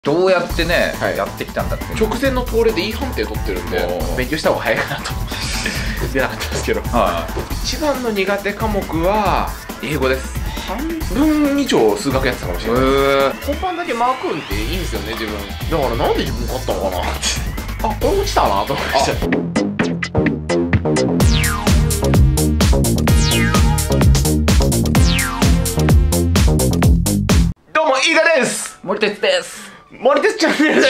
どうやってね、 はいやってきたんだって。 直前の東レでいい判定取ってるんで勉強した方が早いかなと思って出なかったんですけど、一番の苦手科目は英語です。半分以上数学やってたかもしれない。本番だけマーク運っていいんですよね自分。だからなんで自分勝ったのかなってあ、これ落ちたなと思いました。どうも、イガです。 森哲です。 森哲チャンネルです。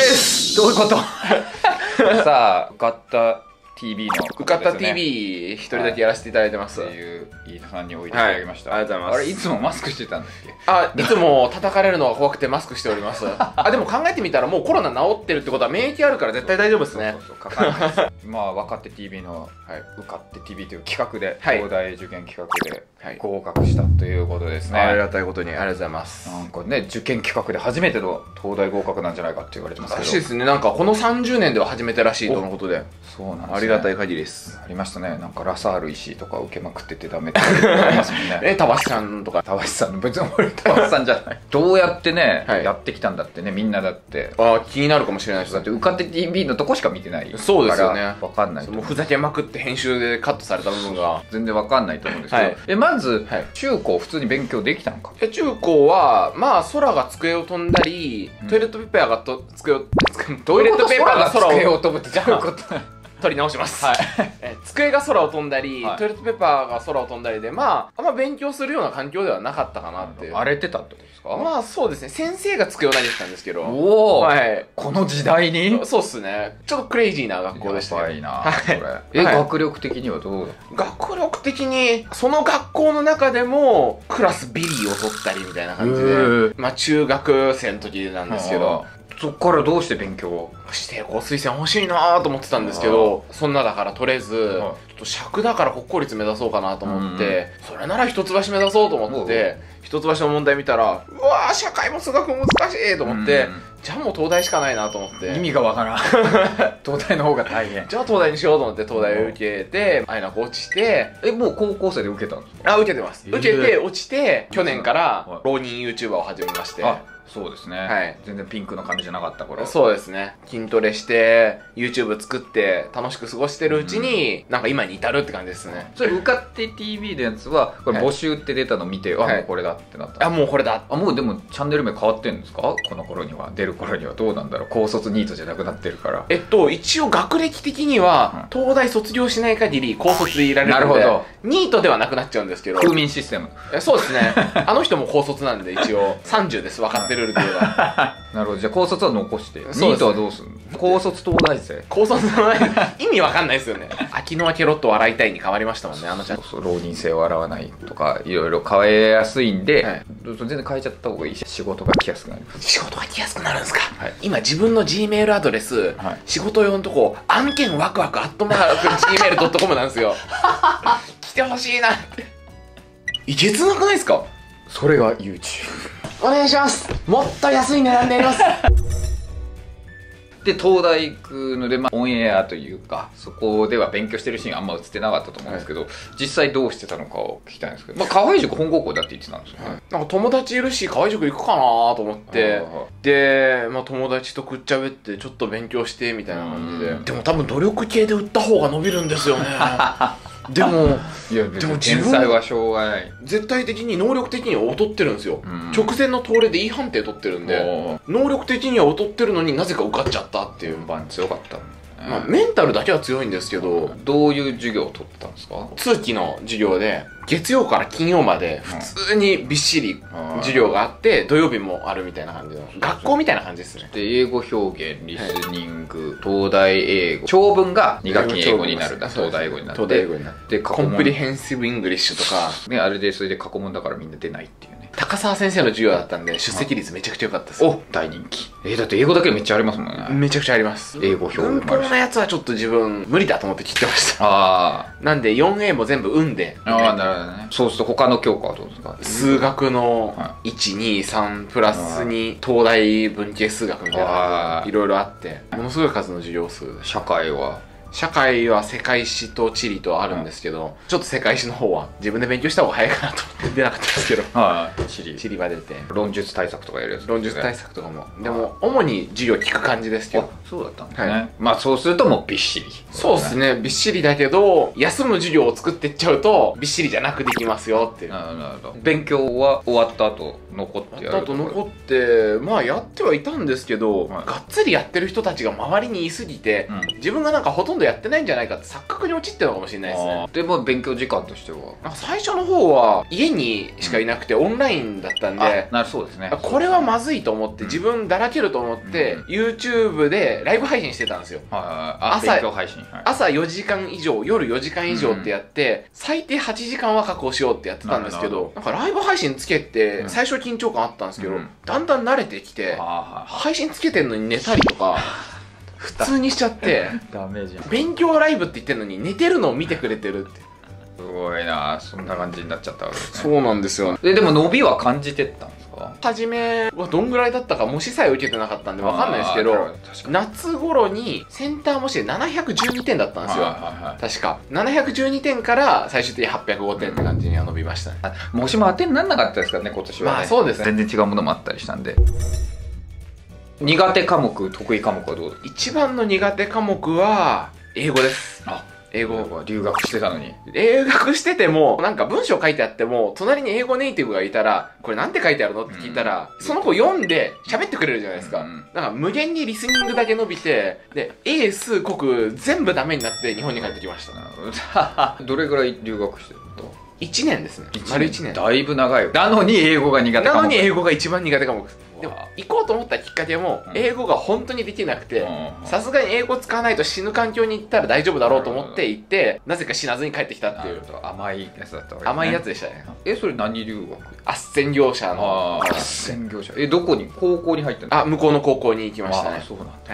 どういうことさあ、受かったTV の、 受かった TV 一人だけやらせていただいてます。 っていう飯田さんに置いていただきました。 ありがとうございます。 あれいつもマスクしてたんだっけ？ あ、いつも叩かれるのが怖くてマスクしております。あ、でも考えてみたらもうコロナ治ってるってことは免疫あるから絶対大丈夫ですね。 そうかかんないです。まあ分かって TV の、受かって TV という企画で、東大受験企画で合格したということですね。 ありがたいことにありがとうございます。 なんかね、受験企画で初めての東大合格なんじゃないかって言われてますけど。 らしいですね。なんかこの30年では初めてらしいとのことで。 そうなんですね。 ありがたい限りです。 ありましたね。なんかラサール石井とか受けまくっててダメってありますもんね。 田橋さんとか。 田橋さん、別に俺田橋さんじゃない。どうやってね、やってきたんだってね、みんなだって。 あ、気になるかもしれないです。 だって受かって TV のとこしか見てない。 そうですよね。 わかんない。 もうふざけまくって編集でカットされた部分が全然わかんないと思うんですけど。まず、中高普通に勉強できたのか？ 中高は、まあ空が机を飛んだり、トイレットペーパーが机を、 トイレットペーパーが机を飛ぶってどういうこと？ 取り直します。机が空を飛んだり、トイレットペーパーが空を飛んだりで、まあ、あんま勉強するような環境ではなかったかなっていう。 荒れてたってことですか？ まあそうですね。先生が机を投げてたんですけど。 おお、この時代に？ そうっすね。ちょっとクレイジーな学校でした。 やばいな、これ。学力的にはどうだ？ 学力的に、その学校の中でも、クラスビリーを取ったりみたいな感じで、まあ中学生の時なんですけど、 そっからどうして勉強をして推薦欲しいなと思ってたんですけど、そんなだから取れず、ちょっと尺だから国公立目指そうかなと思って、それなら一橋目指そうと思って、一橋の問題見たら、うわー、社会も数学も難しいと思って、じゃあもう東大しかないなと思って。 意味がわからん。東大の方が大変。 じゃあ東大にしようと思って東大を受けて、あいなく落ちて。 もう高校生で受けたんですか？ あ、受けてます。受けて落ちて、去年から浪人 YouTuber を始めまして。 そうですね。全然ピンクの髪じゃなかった頃。 そうですね。筋トレして、YouTube 作って楽しく過ごしてるうちに、なんか今に至るって感じですね。 それ受かって TV のやつは、これ募集って出たの見て、あ、もうこれだってなった。 あ、もうこれだ。 あ、もうでもチャンネル名変わってんですか？この頃には。出る頃にはどうなんだろう。高卒ニートじゃなくなってるから。 一応学歴的には、東大卒業しない限り高卒でいられるので、 なるほど。 ニートではなくなっちゃうんですけど。 風民システム。 そうですね。あの人も高卒なんで一応30です。分かってるルールでは。 なるほど。じゃあ高卒は残して、ニートはどうするの？高卒東大生。 高卒のない意味わかんないですよね。秋のケロッと笑いたいに変わりましたもんね、あのちゃん。 浪人生を洗わないとかいろいろ変えやすいんで、全然変えちゃった方がいいし、仕事が来やすくなります。 仕事が来やすくなるんですか？今自分の G メールアドレス、仕事用のとこ案件ワクワク@gmail.com なんですよ。来てほしいなって。いけつなくないですか？ それが YouTube。 お願いします。もっと安い値段でやります。 で、東大行くので、オンエアというか、そこでは勉強してるシーンあんま映ってなかったと思うんですけど、実際どうしてたのかを聞きたいんですけど、河合塾本郷校だって言ってたんですよね。 なんか友達いるし、河合塾行くかなと思って、で、友達とくっちゃべってちょっと勉強してみたいな感じで。でも多分努力系で売った方が伸びるんですよね。でも天才はしょうがない。 絶対的に能力的には劣ってるんですよ。直前の東レでいい判定取ってるんで、能力的には劣ってるのになぜか受かっちゃったっていう。 本番強かった。 メンタルだけは強いんですけど。 どういう授業を取ってたんですか？ 通期の授業で月曜から金曜まで普通にびっしり授業があって、土曜日もあるみたいな感じの学校みたいな感じですね。 で、英語表現、リスニング、東大英語、長文が2学期英語になるんだ。東大英語になって、東大英語になってコンプリヘンシブ・イングリッシュとかね、あれでそれで過去問だからみんな出ないっていうね。 高沢先生の授業だったんで出席率めちゃくちゃ良かったです。 お、大人気。だって英語だけめっちゃありますもんね。 めちゃくちゃあります。 英語表現文法のやつはちょっと自分無理だと思って切ってました。なんで 4A も全部運で。 なるほどね。そうすると他の教科はどうですか？ 数学の1、2、3プラスに東大文系数学みたいないろいろあって、ものすごい数の授業数。 社会は社会は世界史と地理とあるんですけど、ちょっと世界史の方は自分で勉強した方が早いかなと思って出なかったんですけど、 はい、地理は出て論述対策とかやるやつ、 論述対策とかも、でも主に授業聞く感じですけど。 そうだったんですね。まあそうするともうびっしり。 そうですね、びっしりだけど休む授業を作ってっちゃうとびっしりじゃなくできますよっていう。 なるほど。勉強は終わった後残ってやる。 残ってまあやってはいたんですけど、がっつりやってる人たちが周りにいすぎて、自分がなんかほとんどやってないんじゃないかって錯覚に陥ってるのかもしれないですね。 でも勉強時間としてはなんか最初の方は家にしかいなくてオンラインだったんで、 そうですね。 これはまずいと思って自分だらけると思って YouTube でライブ配信してたんですよ。 勉強配信。 朝4時間以上夜4時間以上ってやって最低8時間は確保しようってやってたんですけど、なんかライブ配信つけて最初緊張感あったんですけど、だんだん慣れてきて配信つけてんのに寝たりとか普通にしちゃってダメじゃん。 勉強ライブって言ってんのに寝てるのを見てくれてるって。 すごいな、そんな感じになっちゃったわけですね。そうなんですよ。 でも伸びは感じてったんですか？ 初めはどんぐらいだったか模試さえ受けてなかったんで分かんないですけど、夏頃にセンター模試で712点だったんですよ。確か712点から最終的に805点って感じには伸びましたね。 模試も当てにならなかったですからね今年はね。 まあそうですね、 全然違うものもあったりしたんで。苦手科目得意科目はどうですか？ 一番の苦手科目は英語です。英語は留学してたのに。 留学しててもなんか文章書いてあっても隣に英語ネイティブがいたらこれなんて書いてあるのって聞いたら、その子読んで喋ってくれるじゃないですか。だから無限にリスニングだけ伸びて、で英数国全部ダメになって日本に帰ってきました。 どれぐらい留学してると ？1年ですね。丸1年。 だいぶ長いよ。なのに英語が苦手科目。 なのに英語が一番苦手科目。でも行こうと思ったきっかけも英語が本当にできなくて、さすがに英語使わないと死ぬ環境に行ったら大丈夫だろうと思って行って、なぜか死なずに帰ってきたっていう。 甘いやつだったわけですね。 甘いやつでしたね。 それ何留学？ 斡旋業者の。 斡旋業者。どこに？高校に入ったの？ 向こうの高校に行きましたね。 そうなんだ。 はい。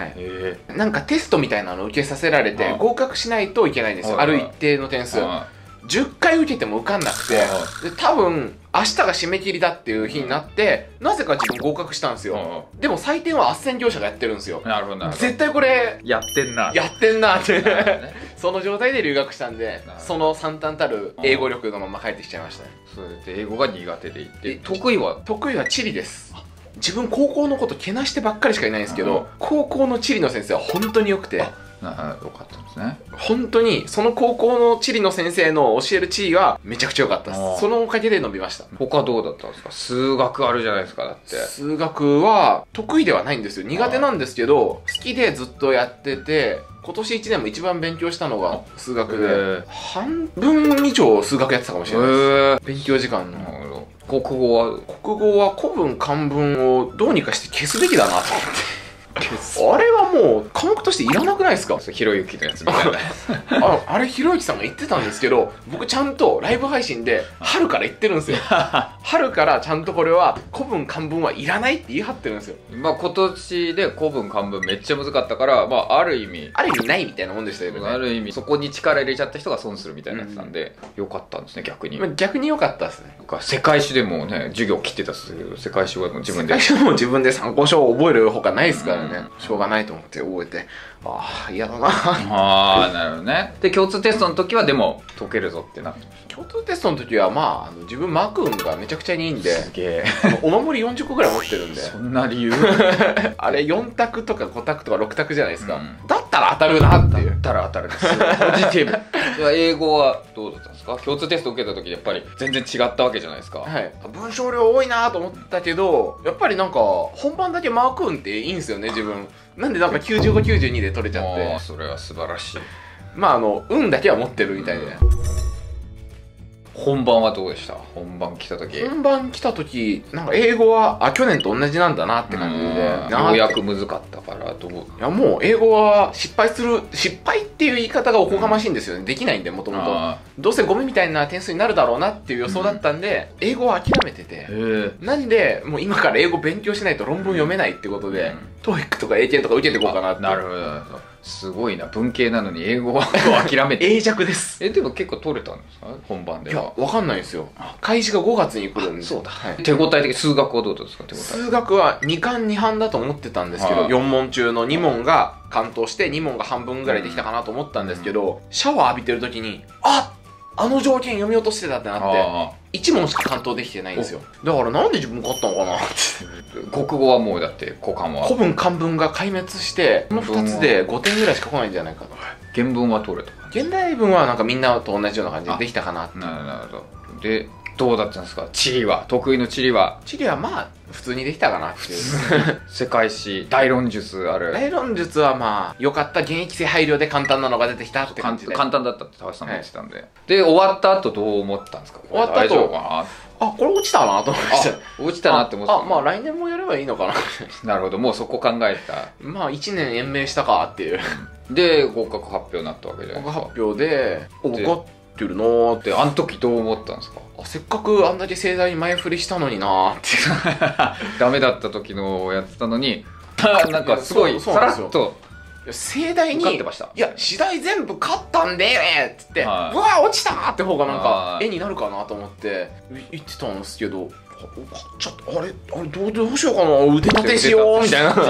なんかテストみたいなのを受けさせられて合格しないといけないんですよ。ある一定の点数。10回受けても受かんなくて、で多分明日が締め切りだっていう日になって、なぜか自分合格したんですよ。でも採点は斡旋業者がやってるんですよ。 なるほど。 絶対これやってんなってその状態で留学したんで、その惨憺たる英語力のまま帰ってきちゃいましたね。 それで英語が苦手でいて、得意は地理です。自分高校のことけなしてばっかりしかいないんですけど、高校の地理の先生は本当に良くて。 よかったんですね。 本当にその高校の地理の先生の教える地理はめちゃくちゃ良かったです。そのおかげで伸びました。 他どうだったんですか？数学あるじゃないですか。だって数学は得意ではないんですよ。苦手なんですけど好きでずっとやってて、今年1年も一番勉強したのが数学で、半分以上数学やってたかもしれないです。勉強時間の。 国語は古文漢文をどうにかして消すべきだなと思って。あれはもう科目としていらなくないですか？ ひろゆきのやつみたいなあれひろゆきさんが言ってたんですけど、僕ちゃんとライブ配信で春から言ってるんですよ。春からちゃんとこれは古文漢文はいらないって言い張ってるんですよ。 まあ今年で古文漢文めっちゃ難かったから、まあある意味ないみたいなもんでしたよね。 ある意味そこに力入れちゃった人が損するみたいなやつなんで、よかったんですね。逆に良かったですね。 世界史でもね授業切ってたっすけど、世界史はもう自分で参考書を覚えるほかないですからね。しょうがないと思って覚えて、嫌だな。 なるほどね。で共通テストの時はでも解けるぞってなって。 共通テストの時は自分マーク運がめちゃくちゃにいいんで、 すげえお守り40個ぐらい持ってるんで。 そんな理由あれ4択とか5択とか6択じゃないですか。だったら当たるなっていう。 だったら当たるです。ポジティブ。英語はどうだったんですか？共通テスト受けた時やっぱり全然違ったわけじゃないですか。 はい。文章量多いなと思ったけど、やっぱりなんか本番だけマーク運っていいんですよね自分。なんでなんか95、92で取れちゃって。 それは素晴らしい。 運だけは持ってるみたいで。 本番はどうでした？本番来た時なんか英語は去年と同じなんだなって感じで、 ようやく難かったからどう？ いやもう英語は失敗っていう言い方がおこがましいんですよね。できないんで、もともとどうせゴミみたいな点数になるだろうなっていう予想だったんで、英語は諦めてて、なんでもう今から英語勉強しないと論文読めないってことで、 TOEIC とか英検とか受けていこうかなって。 なるほどなるほど。すごいな、文系なのに英語は諦めて英弱です。 でも結構取れたんですか、本番では。 いや、わかんないんですよ。開始が5月に来るんで。 そうだ、 はい、 手応え的。数学はどうですか？手応え。 数学は2貫2半だと思ってたんですけど、4問中の2問が完登して2問が半分ぐらいできたかなと思ったんですけど、シャワー浴びてる時にあの条件読み落としてたってなって1問しか完登できてないんですよ。だからなんで自分勝ったのかなって。 国語はもうだって古漢は古文漢文が壊滅してこの2つで5点ぐらいしか来ないんじゃないかと。 原文は取れた。 現代文はなんかみんなと同じような感じでできたかなって。 なるほど。でどうだったんですか？地理は、得意の地理は。 地理はまあ普通にできたかなっていう。 世界史、大論述ある。 大論述はまあ良かった、現役性配慮で簡単なのが出てきたって感じで。 簡単だったって高橋さんも言ってたんで、で終わった後どう思ったんですか？ 終わった後大丈夫かな、 これ落ちたなと思いました。 落ちたなって思ってた。 まあ来年もやればいいのかな。 なるほど、もうそこ考えた。 まあ1年延命したかっていう。 で合格発表になったわけじゃないですか。 合格発表で受かってるなーって。 あの時どう思ったんですか？ せっかくあんだけ盛大に前振りしたのになーって。 ダメだった時のをやってたのになんかすごいさらっと盛大に受かってました。 いや次第全部勝ったんでねっつって、うわ落ちたーって方がなんか絵になるかなと思って言ってたんですけど、ちょっとあれどうしようかな、腕立てしようみたいな。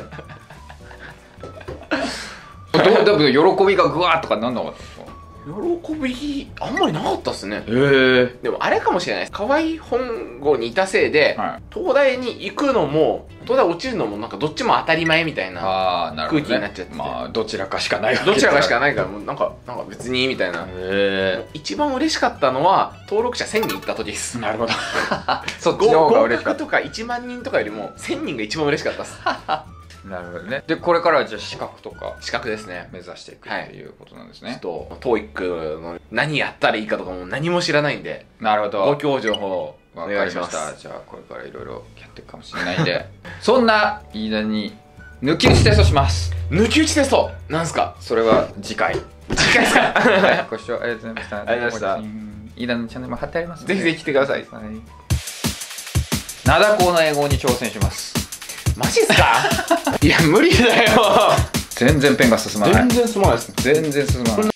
だけど喜びがグワーとかなんなかったんですか？ 喜びあんまりなかったっすね。 でもあれかもしれないです。河合本郷にいたせいで、東大に行くのも東大落ちるのもなんかどっちも当たり前みたいな空気になっちゃって、 まあどちらかしかないわけどちらかしかないから、もうなんか別にみたいな。一番嬉しかったのは登録者1000人いった時です。 なるほど。そっちの方が嬉しかった。 合格とか1万人とかよりも1000人が一番嬉しかったっす。 なるほどね。でこれからはじゃあ資格とか資格ですね、 目指していくっていうことなんですね。 ちょっと TOEIC の何やったらいいかとかも何も知らないんで。 なるほど、 ご教授の方お願いします。 じゃあこれからいろいろやっていくかもしれないんでそんな飯田に抜き打ちテストします。 抜き打ちテストなんすか？ それは次回ですか？ はい、ご視聴ありがとうございました。 ありがとうございました。 飯田のチャンネルも貼ってありますのでぜひぜひ来てください。 灘高の英語に挑戦します。 マジっすか？いや無理だよ。 全然ペンが進まない。 全然進まないです。 全然進まない。